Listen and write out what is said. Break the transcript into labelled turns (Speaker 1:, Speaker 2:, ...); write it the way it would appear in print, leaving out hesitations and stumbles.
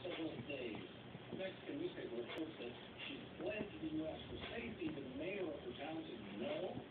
Speaker 1: several days. A Mexican newspaper reports that she's fled to the U.S. for safety, but the mayor of her town said no.